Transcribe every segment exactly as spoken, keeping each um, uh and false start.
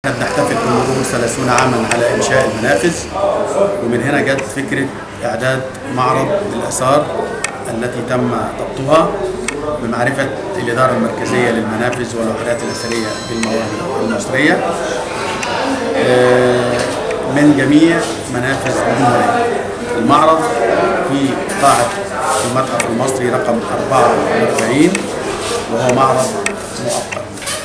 نحتفل بمرور ثلاثين عاما على إنشاء المنافذ، ومن هنا جت فكرة إعداد معرض للآثار التي تم ضبطها بمعرفة الإدارة المركزية للمنافذ والوحدات الأثرية بالمواهب المصرية من جميع منافذ الجمهورية. المعرض في قاعة المتحف المصري رقم أربعة وأربعين، وهو معرض مؤقت.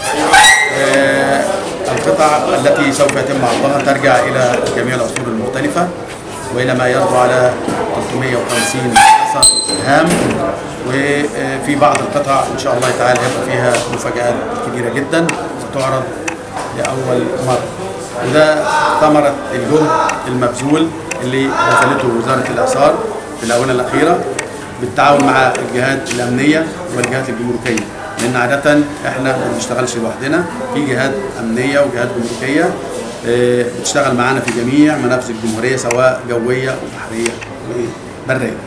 القطع التي سوف يتم عرضها ترجع إلى جميع العصور المختلفة وإلى ما يربو على ثلاثمائة وخمسين أثر هام، وفي بعض القطع إن شاء الله تعالى هيبقى فيها مفاجآت كبيرة جدا ستعرض لأول مرة، وده ثمرة الجهد المبذول اللي بذلته وزارة الآثار في الآونة الأخيرة بالتعاون مع الجهات الأمنية والجهات الجمركية، لأن عادة إحنا ما بنشتغلش لوحدنا، في جهات أمنية وجهات جمركية بتشتغل معانا في جميع منافذ الجمهورية سواء جوية وبحرية وبرية.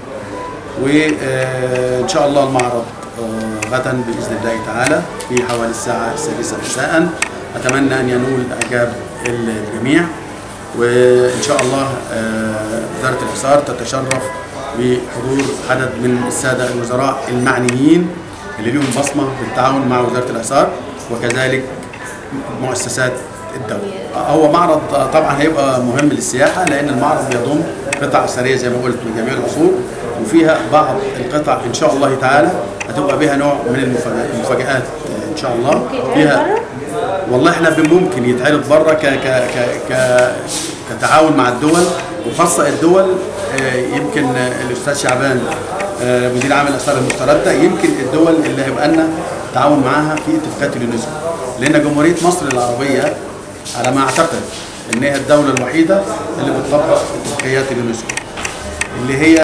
وإن شاء الله المعرض غدا بإذن الله تعالى في حوالي الساعة السادسة مساء. أتمنى أن ينول إعجاب الجميع، وإن شاء الله وزارة الآثار تتشرف بحضور عدد من السادة الوزراء المعنيين اللي لهم بصمة بالتعاون مع وزارة الآثار وكذلك مؤسسات الدولة. هو معرض طبعا هيبقى مهم للسياحة، لأن المعرض بيضم قطع أثرية زي ما قلت من جميع العصور، وفيها بعض القطع إن شاء الله تعالى هتبقى بها نوع من المفاجآت إن شاء الله. فيها والله احنا ممكن يتعرض بره ك ك ك كتعاون مع الدول، وخاصة الدول يمكن الأستاذ شعبان مدير عام الآثار المستردة، يمكن الدول اللي هيبقى لنا تعاون معاها في اتفاقات اليونسكو، لأن جمهورية مصر العربية على ما أعتقد إن هي الدولة الوحيدة اللي بتطبق اتفاقيات اليونسكو اللي هي